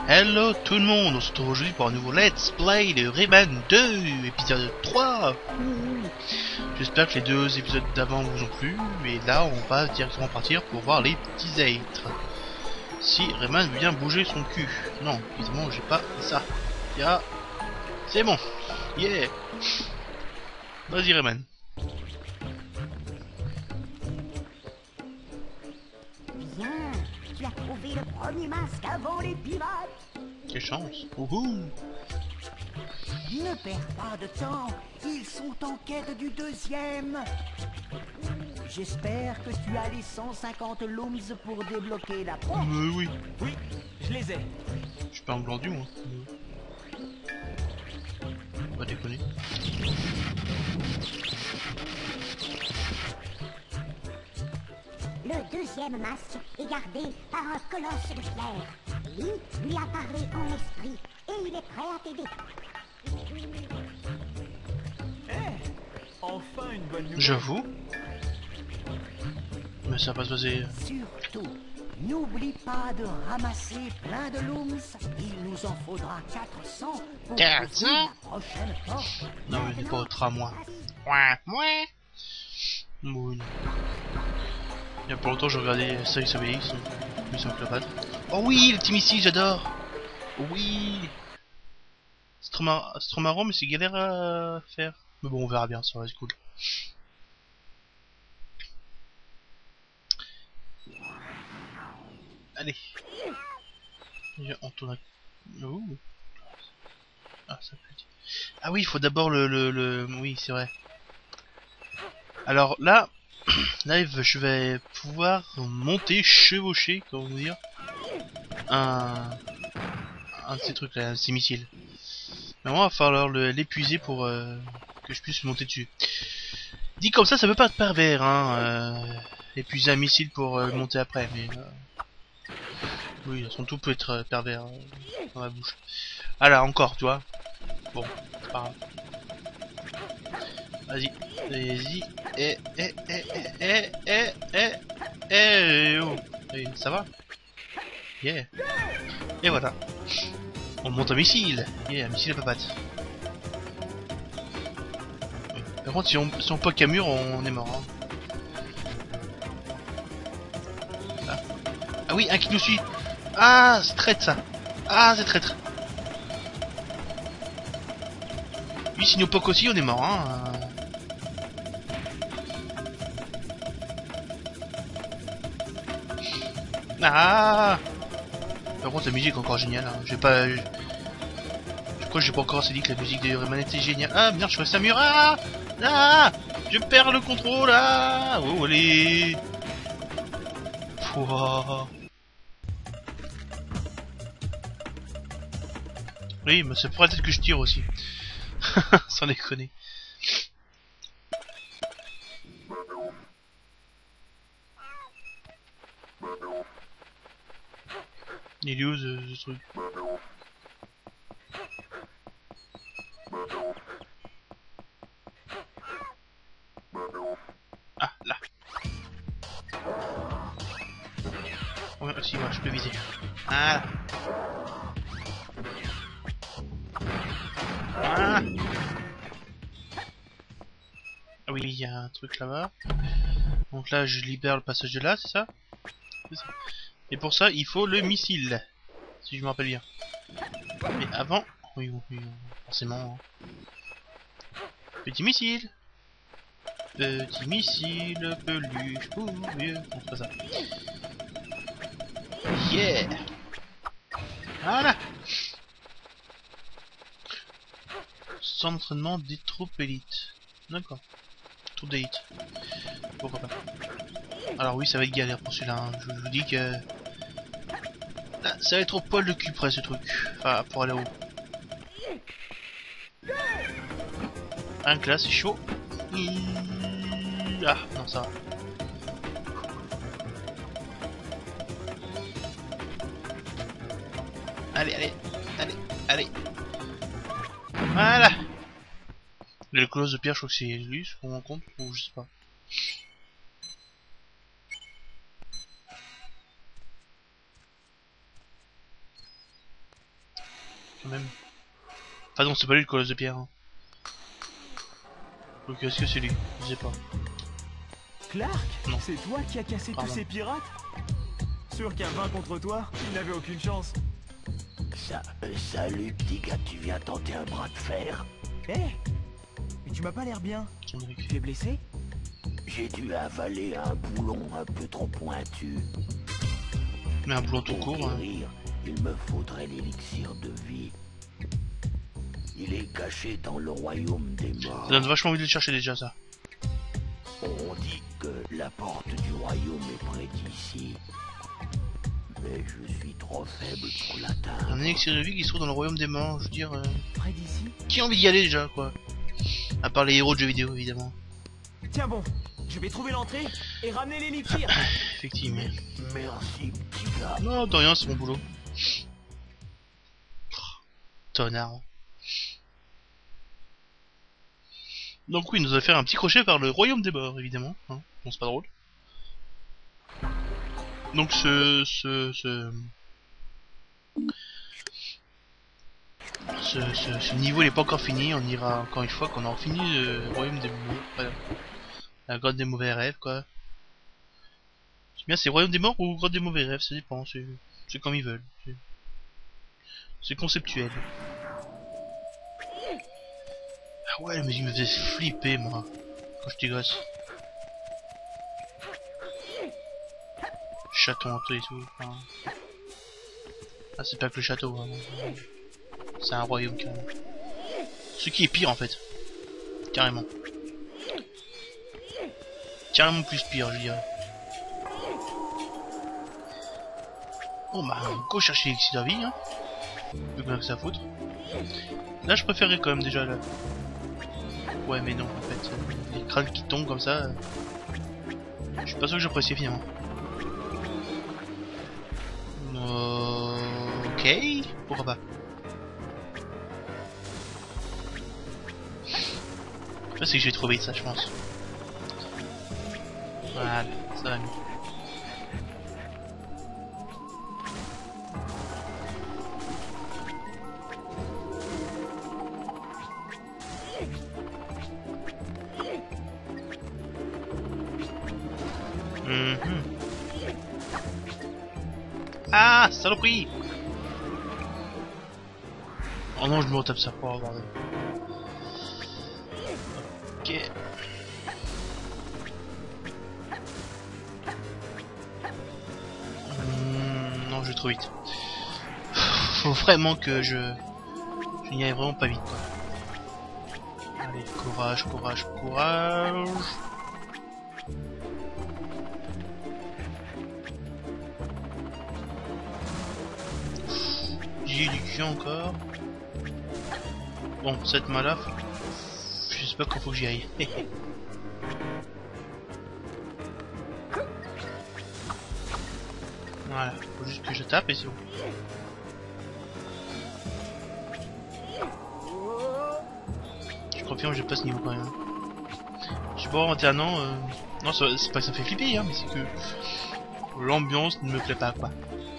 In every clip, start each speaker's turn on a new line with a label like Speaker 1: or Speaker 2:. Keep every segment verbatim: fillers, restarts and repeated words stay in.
Speaker 1: Hello tout le monde, on se retrouve aujourd'hui pour un nouveau Let's Play de Rayman deux, épisode trois. J'espère que les deux épisodes d'avant vous ont plu, et là on va directement partir pour voir les petits êtres. Si Rayman veut bien bouger son cul. Non, évidemment j'ai pas ça. Ya, c'est bon. Yeah. Vas-y Rayman.
Speaker 2: Bien, tu as trouvé le premier masque avant les pirates.
Speaker 1: Quelle chance. Wouhou.
Speaker 2: Ne perds pas de temps, ils sont en quête du deuxième. J'espère que tu as les cent cinquante looms pour débloquer la porte.
Speaker 1: Euh, oui.
Speaker 3: Oui, je les ai.
Speaker 1: Je suis pas un glandu moi. Pas déconner.
Speaker 4: Le deuxième masque est gardé par un colosse de pierre. Lui lui a parlé en esprit et il est prêt à t'aider.
Speaker 3: Eh, enfin une bonne nouvelle.
Speaker 1: J'avoue. Mais ça va pas se passer.
Speaker 2: Surtout, n'oublie pas de ramasser plein de looms. Il nous en faudra quatre cents pour
Speaker 1: quatre cents
Speaker 2: ouvrir la prochaine porte.
Speaker 1: Non mais il est pas au tramway. Ouais, ouais. Bon, non. Il y a pas longtemps j'ai regardé Salut Obélix, Mission Cléopâtre. Oh oui, le petit missile, j'adore. Oui. C'est trop, mar... trop marrant mais c'est galère à faire. Mais bon on verra bien, ça va être cool. Allez. On tourne à... Ouh. Ah ça peut être... Ah oui, il faut d'abord le, le, le... Oui c'est vrai. Alors là, là je vais pouvoir monter, chevaucher, comment dire, un, un de ces trucs là, ces missiles. Mais moi, il va falloir l'épuiser pour euh, que je puisse monter dessus. Dit comme ça, ça peut pas être pervers, hein, euh, épuiser un missile pour euh, monter après, mais euh, oui, son tout peut être euh, pervers euh, dans la bouche. Ah là, encore, tu vois. Bon, c'est pas grave. Vas-y, vas-y, eh, eh, eh, eh, eh, eh, eh, oh, et ça va? Yeah. Et voilà. On monte un missile. Yeah, un missile à papate. Oui. Par contre, si on, si on poque un mur, on est mort. Hein. Ah. Ah oui, un qui nous suit. Ah, c'est traître ça. Ah, c'est traître. Lui, si nous poque aussi, on est mort. Hein. Ah. Par contre la musique est encore géniale, hein. J'ai pas... Je crois que j'ai pas encore assez dit que la musique de Rayman était géniale. Ah merde, je reste à mur. Ah, ah, je perds le contrôle. Ah, oh allez. Pouah. Oui, mais ça pourrait être que je tire aussi. Sans déconner. Il est où ce, ce truc? Ah, là. Oh, si, moi, je peux viser. Ah, ah. Ah oui, il y a un truc là-bas. Donc là, je libère le passage de là, c'est ça? C'est ça. Et pour ça, il faut le missile. Si je me rappelle bien. Mais avant... Oui, oui, oui, forcément. Petit missile. Petit missile, peluche, pouvieux. Non, c'est pas ça. Yeah. Voilà. Centre d'entraînement des troupes élites. D'accord. Troupes d'élite. Pourquoi pas. Alors oui, ça va être galère pour celui-là. Hein. Je, je vous dis que... Là, ça va être au poil de cul près ce truc. Enfin, pour aller haut. Un que là, c'est chaud. Ah, non, ça va. Allez, allez, allez, allez. Voilà. Le colosse de pierre, je crois que c'est lui, je me rends compte, ou je sais pas. quand même. Enfin non, c'est pas lui le colosse de pierre. Hein. Donc est-ce que c'est lui? Je sais pas.
Speaker 3: Clark,
Speaker 1: Non.
Speaker 3: c'est toi qui as cassé
Speaker 1: Pardon.
Speaker 3: tous ces pirates? Sûr qu'à vingt contre toi, il n'avait aucune chance.
Speaker 2: Ça, euh, salut petit gars, tu viens tenter un bras de fer?
Speaker 3: Eh, mais tu m'as pas l'air bien.
Speaker 1: Son truc.
Speaker 3: Tu es blessé?
Speaker 2: J'ai dû avaler un boulon un peu trop pointu.
Speaker 1: Mais un boulon tout
Speaker 2: Pour
Speaker 1: court. Hein.
Speaker 2: guérir, il me faudrait l'élixir de vie. Il est caché dans le royaume des morts.
Speaker 1: Ça donne vachement envie de le chercher déjà ça.
Speaker 2: On dit que la porte du royaume est près d'ici. Mais je suis trop faible pour l'atteindre.
Speaker 1: Un élixir de vie qui se trouve dans le royaume des morts, je veux dire... Euh...
Speaker 3: Près d'ici?
Speaker 1: Qui a envie d'y aller déjà quoi? À part les héros de jeux vidéo évidemment.
Speaker 3: Tiens bon, je vais trouver l'entrée et ramener l'élixir.
Speaker 1: Effectivement.
Speaker 2: Merci petit gars.
Speaker 1: Non, de rien, c'est mon boulot. Tonnard. Donc oui, il nous a fait un petit crochet vers le royaume des morts, évidemment. Hein. Bon, c'est pas drôle. Donc ce... ce... ce... Ce, ce, ce niveau il est pas encore fini, on ira encore une fois qu'on aura fini le royaume des morts. Voilà. La grotte des mauvais rêves quoi. C'est bien, c'est royaume des morts ou grotte des mauvais rêves, ça dépend, c'est comme ils veulent. C'est conceptuel. Ah ouais, la musique me faisait flipper moi, quand j'étais gosse. Château hanté et tout. Enfin... Ah c'est pas que le château, hein. C'est un royaume carrément. Ce qui est pire en fait. Carrément. Carrément plus pire je dirais. Bon bah go chercher l'élixir de vie hein. Plus que ça foutre. Là je préférais quand même déjà là. Ouais mais non en fait. Les crânes qui tombent comme ça. Je suis pas sûr que j'apprécie finalement. Ok. Pourquoi pas. Là c'est que je vais trop vite ça je pense. Voilà, ça va mieux. Mm-hmm. Ah, saloperie! Oh non, je me retape ça. Oh bordel. Ok. Mmh, non, je vais trop vite. Faut vraiment que je... Je n'y arrive vraiment pas vite quoi. Allez, courage, courage, courage. J'ai du cul encore. Bon, cette main-là, je sais pas quand faut que j'y aille. Voilà, faut juste que je tape et c'est bon. Je suis confiant que je passe niveau quand même. Je suis pas vingt et un ans. Euh... Non, c'est pas que ça me fait flipper, hein, mais c'est que l'ambiance ne me plaît pas quoi.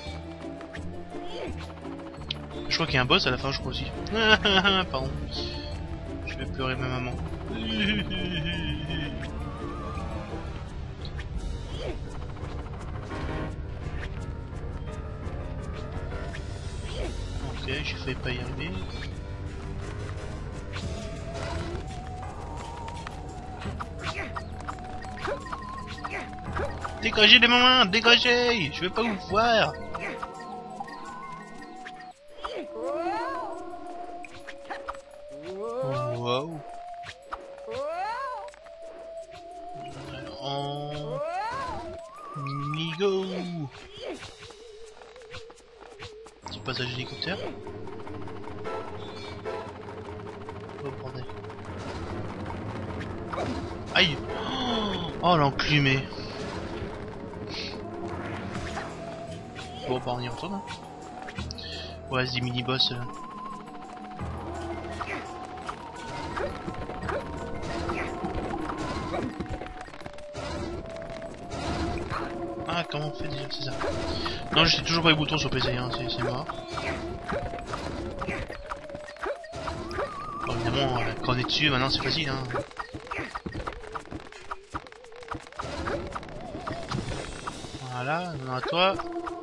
Speaker 1: Je crois qu'il y a un boss à la fin, je crois aussi. Pardon. Je vais pleurer ma maman. Ok, j'ai failli pas y arriver. Dégagez les mains, dégagez! Je vais pas vous voir! Wow! En... Migo! Petit passage d'hélicoptère. Oh bordel. Aïe! Oh l'enclumé! Bon bah on y retourne hein. Ouais c'est des mini-boss euh. Ah comment on fait déjà, c'est ça. Non je sais toujours pas les boutons sur P C hein, c'est mort. Bon, évidemment, euh, quand on est dessus, maintenant c'est facile. Hein. Voilà, non à toi.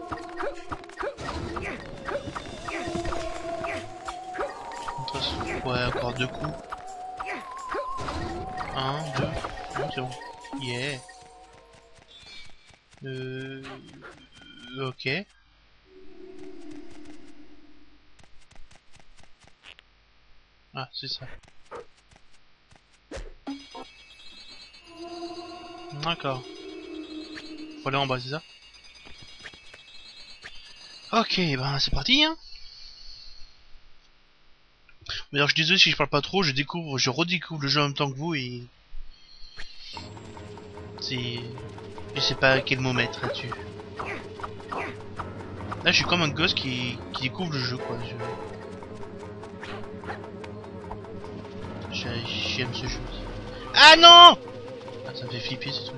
Speaker 1: Ouais, encore deux coups. Un, deux. Non, c'est bon. Yeah. Euh... Ok. Ah, c'est ça. D'accord. Faut aller en bas, c'est ça? Ok, ben c'est parti, hein. Mais alors je suis désolé si je parle pas trop, je découvre, je redécouvre le jeu en même temps que vous et... C'est... Je sais pas quel mot mettre là-dessus. Là je suis comme un gosse qui, qui découvre le jeu quoi. Je... J'aime ce jeu. Ah non ah, ça me fait flipper ce truc.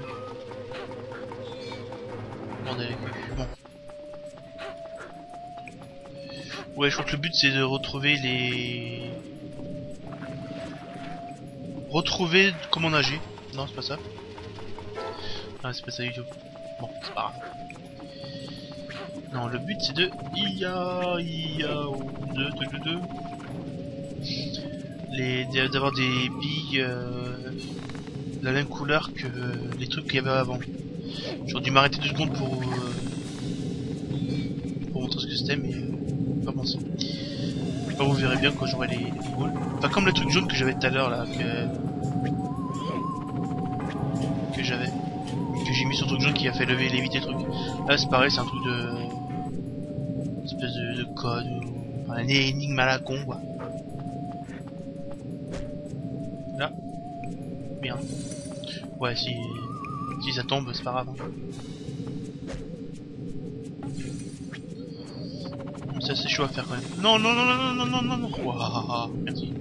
Speaker 1: Bordel, bon. Ouais, je crois que le but c'est de retrouver les... Retrouver comment nager. Non, c'est pas ça. Ah, c'est pas ça du tout. Bon, c'est pas grave. Non, le but c'est de... Ia, ia, deux, deux, deux, deux. Les... D'avoir des billes... Euh... de la même couleur que les trucs qu'il y avait avant. J'aurais dû m'arrêter deux secondes pour... Euh... pour montrer ce que c'était, mais... Euh... pas pensé. Enfin, vous verrez bien quand j'aurai les... les boules. Enfin, comme le truc jaune que j'avais tout à l'heure là, que... que j'avais. Que j'ai mis sur le truc jaune qui a fait lever, léviter le truc. Là c'est pareil, c'est un truc de... Une espèce de, de code, ou... Enfin, une énigme à la con quoi. Là. Bien. Ouais, si... Si ça tombe, c'est pas grave. Hein. Ça c'est chaud à faire quand même. Non, non, non, non, non, non, non, non. Waouh, merci.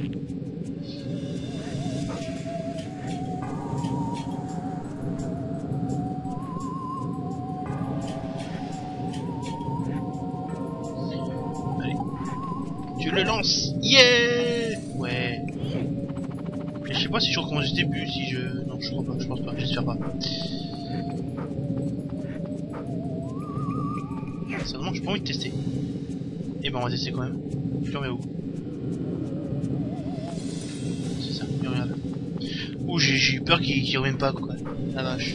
Speaker 1: Tu le lances. Yeah. Ouais. Et je sais pas si je recommence du début, si je... Non, je crois pas, je pense pas, j'espère pas. Seulement, j'ai pas envie de tester. Et ben on va tester quand même. Tu en mets où? C'est ça, y'a rien là. Ouh, j'ai eu peur qu'il qu revienne pas quoi. La vache.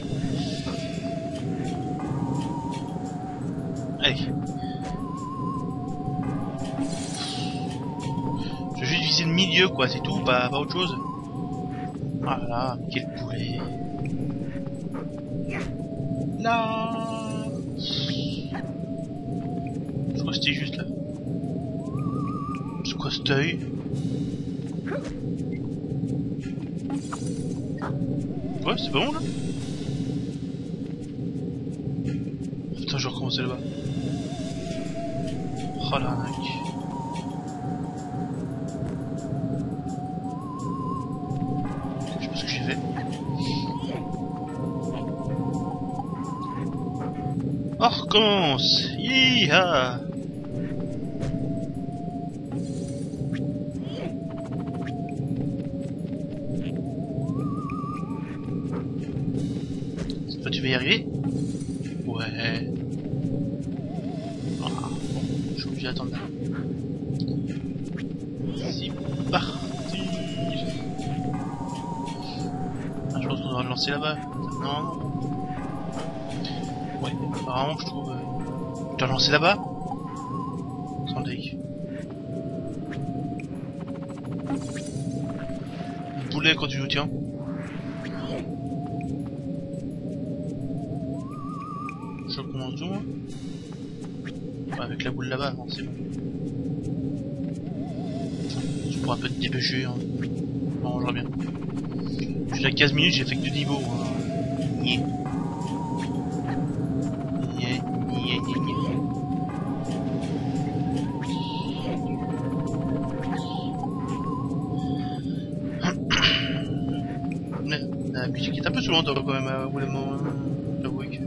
Speaker 1: Allez. Je vais juste viser le milieu quoi, c'est tout, pas, pas autre chose. Ah là là, quel poulet. Là. Je crois que c'était juste là. C'est quoi cet œil? Ouais, c'est bon là. Putain, je vais recommencer là-bas. Oh la mec. Je sais pas ce que j'ai fait. On recommence. Yiha. Tu vas y arriver? Ouais. Ah, bon, je suis obligé d'attendre là. C'est parti. Ah, je pense qu'on va le lancer là-bas. Non, non. Ouais, apparemment je trouve... Euh... Tu dois le lancer là-bas? Sans deck. Le boulet quand tu nous tiens. Je commence d'où moi? Ouais, avec la boule là-bas, c'est bon. Je pourrais un peu te dépêcher, hein. Non, j'aurais bien. Je suis à quinze minutes, j'ai fait que deux niveaux. Hein. Niais. Niais, niais, niais, niais. La musique est un peu souvent quand même à bout de moment. J'avoue que...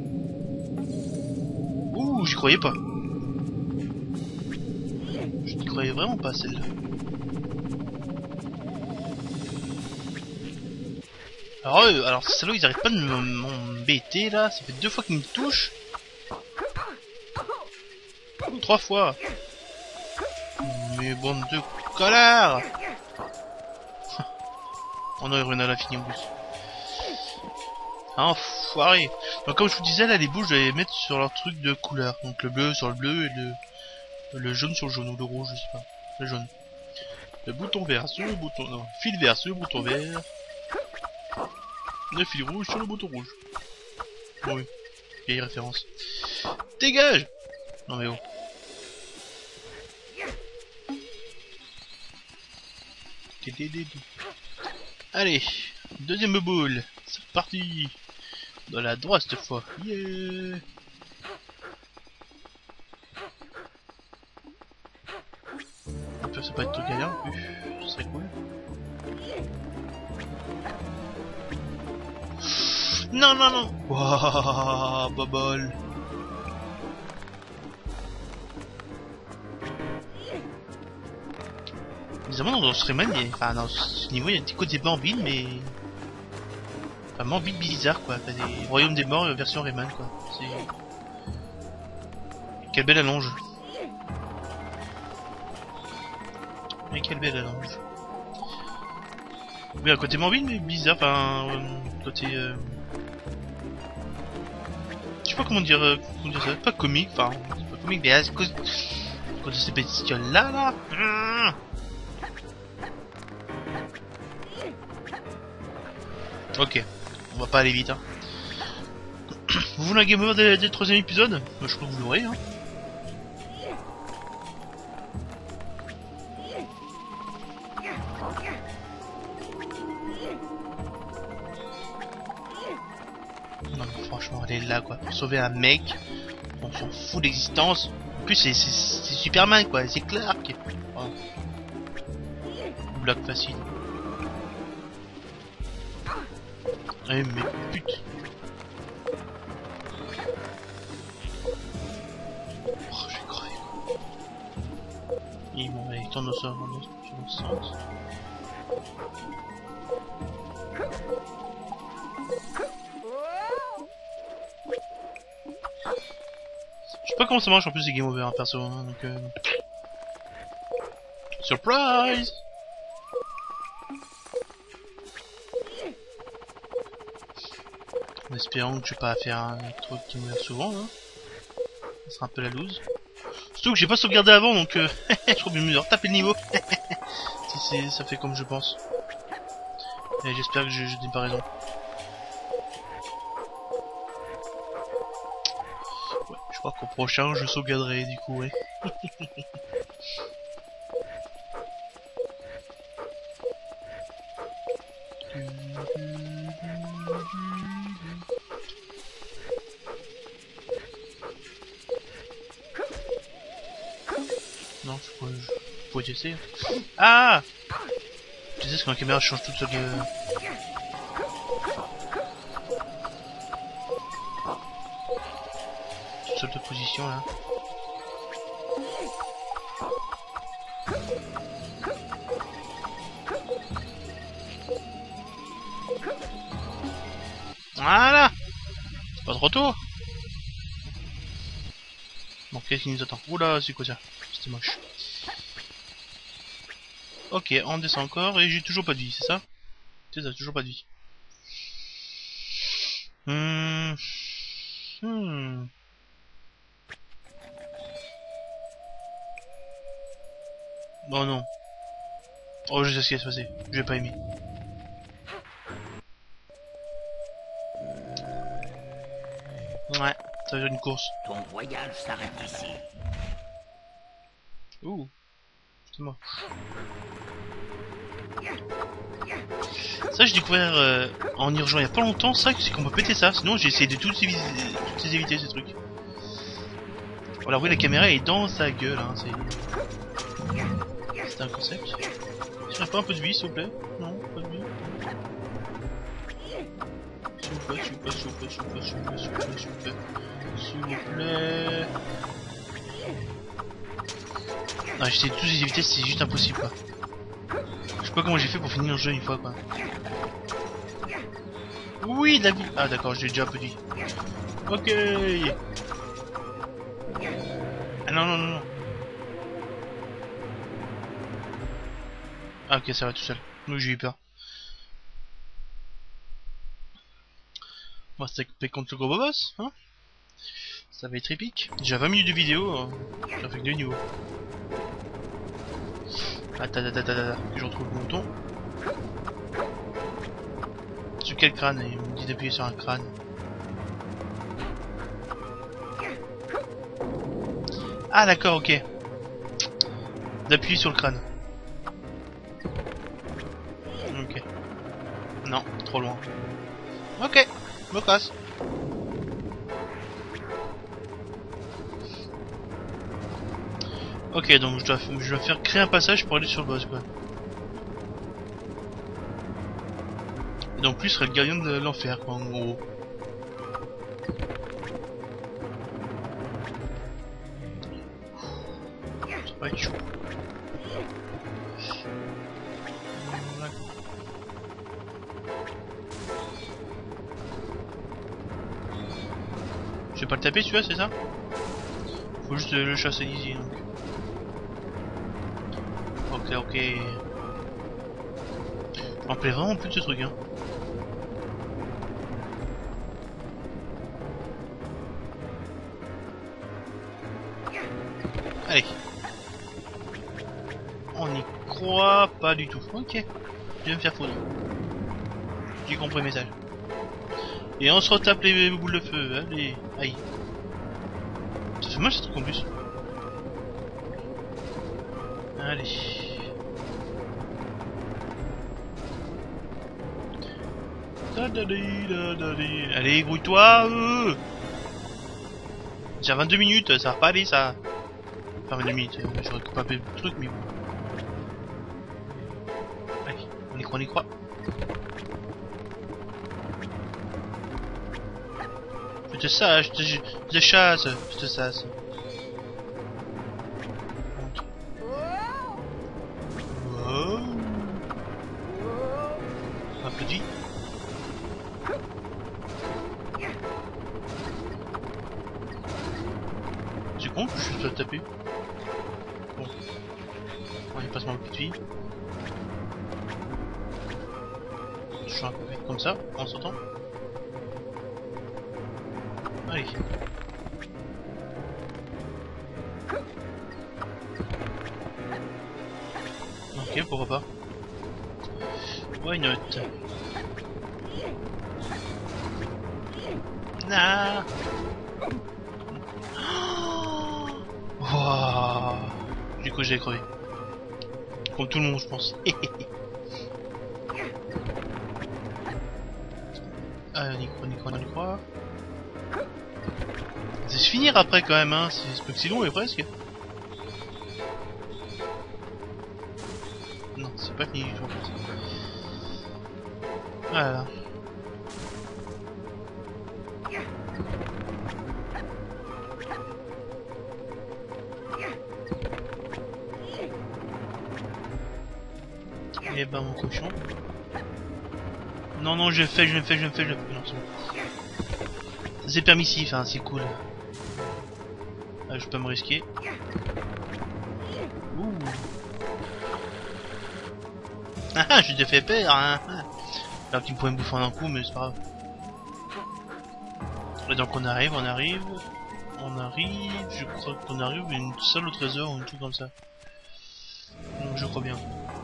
Speaker 1: Ouh, j'y croyais pas. Je n'y croyais vraiment pas celle-là. Alors eux, alors ces salauds ils arrêtent pas de m'embêter là, ça fait deux fois qu'ils me touchent. Trois fois. Mais bande de connards. Oh non, Irena l'a fini en plus. Enfoiré. Donc comme je vous disais là, les boules je vais les mettre sur leur truc de couleur. Donc le bleu sur le bleu et le, le jaune sur le jaune ou le rouge, je sais pas. Le jaune. Le bouton vert sur le bouton... Non, fil vert sur le bouton vert. Le fil rouge sur le bouton rouge. Oui, vieille référence. Dégage! Non mais oh. Allez, deuxième boule. C'est parti. Dans la droite cette fois. Yeah! Ça peut être tout gagnant. Ce serait cool. Non, non, non. Wouah, bobole. Évidemment, dans ce Rayman, il y a... enfin, dans ce niveau, il y a des côtés bambines, mais... Enfin, bambines bizarres, quoi. Enfin, des royaumes des morts version Rayman, quoi. C'est... Quelle belle allonge. Mais quelle belle allonge. Oui, un côté bambine, mais bizarre, enfin... Euh, côté... Euh... Je sais pas comment dire, euh, comment dire ça, pas comique, enfin, c'est pas comique, mais à cause, à cause de ces bestioles là, là. Mmh. Ok, on va pas aller vite, hein. Vous voulez un game over des, des troisième épisode? Bah, je crois que vous l'aurez, hein. Franchement, elle est là quoi, pour sauver un mec, on s'en fout d'existence. En plus, c'est Superman quoi, c'est Clark. Oh. Bloc facile. Eh mais putain. Oh, je vais crever quoi. Ils vont aller tourner ça dans le sens. Je sais pas comment ça marche en plus les game over hein, perso hein, donc euh... surprise. En espérant que je vais pas faire un truc qui me meurt souvent hein. Ça sera un peu la loose. Surtout que j'ai pas sauvegardé avant donc euh... je trouve mieux de retaper le niveau. Si c'est ça fait comme je pense. Et j'espère que je n'ai pas raison. Je crois qu'au prochain je sauvegarderai du coup ouais. Non je pourrais, je pourrais essayer. Ah tu sais ce que la caméra change toute seule de... toute de position là. Voilà. Pas trop tôt. Bon, qu'est-ce qui nous attend? Oula, c'est quoi ça? C'était moche. Ok, on descend encore et j'ai toujours pas de vie, c'est ça? C'est ça, toujours pas de vie. Hmm. Hmm. Oh non. Oh, je sais ce qui va se passer. Je vais pas aimer. Ouais, ça va être une course.
Speaker 2: Ton voyage s'arrête ici.
Speaker 1: Ouh. C'est moi. Ça, j'ai découvert euh, en y rejoignant il y a pas longtemps, ça, c'est qu'on peut péter ça. Sinon, j'ai essayé de tous éviter, tous éviter ces trucs. Alors oui, la caméra est dans sa gueule, hein, c'est... C'est un concept. J'aurais pas un peu de vie, s'il vous plaît? Non, pas de vie. S'il vous plaît, s'il vous plaît, s'il vous plaît, s'il vous plaît, s'il vous plaît, s'il vous plaît, s'il vous plaît. S'il vous plaît. Non, j'essaie de tous les éviter, c'est juste impossible quoi. Je sais pas comment j'ai fait pour finir le jeu une fois quoi. Oui, la vie. Ah d'accord, j'ai déjà un peu dit. Ok. Ah non, non, non, non. Ah ok, ça va tout seul. Oui, j'ai eu peur. On va se taper contre le gros boss, hein. Ça va être épique. Déjà vingt minutes de vidéo, hein. J'en fais que deux niveaux. Attends, attends, attends, attends, que je retrouve le bouton. Sur quel crâne? Il me dit d'appuyer sur un crâne. Ah d'accord, ok. D'appuyer sur le crâne. Ok. Non, trop loin. Ok, me casse. Ok, donc je dois, je dois faire créer un passage pour aller sur le boss quoi. Et donc lui serait le gardien de l'enfer quoi en gros. Ça va être chaud. Voilà. Je vais pas le taper celui-là, c'est ça? Faut juste le chasser d'ici donc. Ok, ok. Je m'en rappelais vraiment plus de ce truc hein. Allez. On n'y croit pas du tout. Ok. Je vais me faire foutre. J'ai compris le message. Et on se retape les boules de feu. Allez. Aïe. Ça fait mal ce truc en plus. Allez. Allez, grouille-toi euh J'ai vingt-deux minutes, ça va pas aller ça. Enfin vingt-deux minutes, j'aurais pas fait le truc mais bon. Allez, on y croit, on y croit. Je te sache, je te, je te chasse, je te sasse. Wow. Applaudis. C'est con, je suis le taper. Bon. On y passe ma petite fille. Je suis un peu vite comme ça, en sautant. Allez. Ok, pourquoi pas. Why not? Nah. Wow. Du coup j'ai crevé. Comme tout le monde je pense. Ah, on y croit, on y croit, on y croit. C'est se finir après quand même hein, c'est pas que c'est long mais presque. Non, c'est pas fini du tout en fait. Voilà. Et bah mon cochon. Non non je le fais, je le fais, je le fais, je le fais. Non c'est bon. C'est permissif hein, c'est cool. Ah, je peux me risquer. Ouh. Ah je t'ai fait peur hein. Alors qu'il pourrait me bouffer en un coup mais c'est pas grave. Et donc on arrive, on arrive. On arrive, je crois qu'on arrive à une salle au trésor ou un truc comme ça. Donc je crois bien.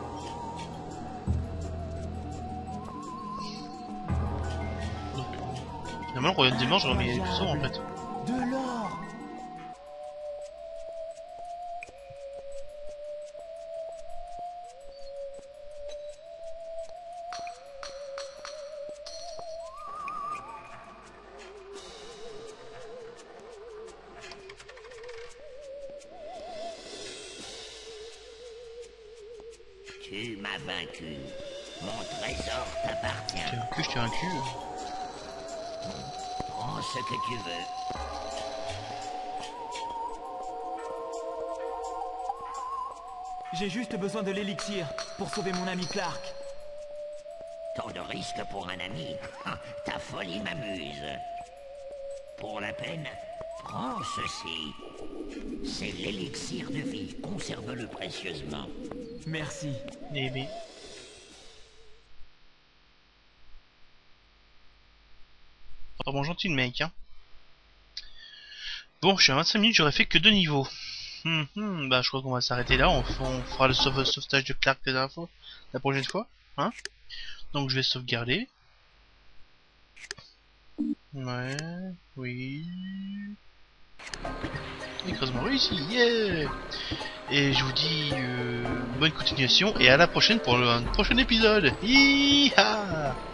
Speaker 1: Donc, finalement le royaume des morts j'aurais mis tout ça en fait.
Speaker 3: De l'or.
Speaker 2: Tu m'as vaincu. Mon trésor t'appartient.
Speaker 1: Je t'ai vaincu, je t'ai vaincu.
Speaker 2: Prends ce que tu veux.
Speaker 3: J'ai juste besoin de l'élixir pour sauver mon ami Clark.
Speaker 2: Tant de risques pour un ami. Ah, ta folie m'amuse. Pour la peine, prends ceci. C'est l'élixir de vie. Conserve-le précieusement.
Speaker 3: Merci.
Speaker 1: Eh ben. Vraiment gentil le mec, hein. Bon, je suis à vingt-cinq minutes, j'aurais fait que deux niveaux. Hum, hum, bah, je crois qu'on va s'arrêter là. On, on fera le sauve sauvetage de Clark la dernière fois, la prochaine fois, hein. Donc, je vais sauvegarder. Ouais, oui. Écrasement réussi, yeah! Et je vous dis euh, bonne continuation et à la prochaine pour le, un prochain épisode. Hi-ha!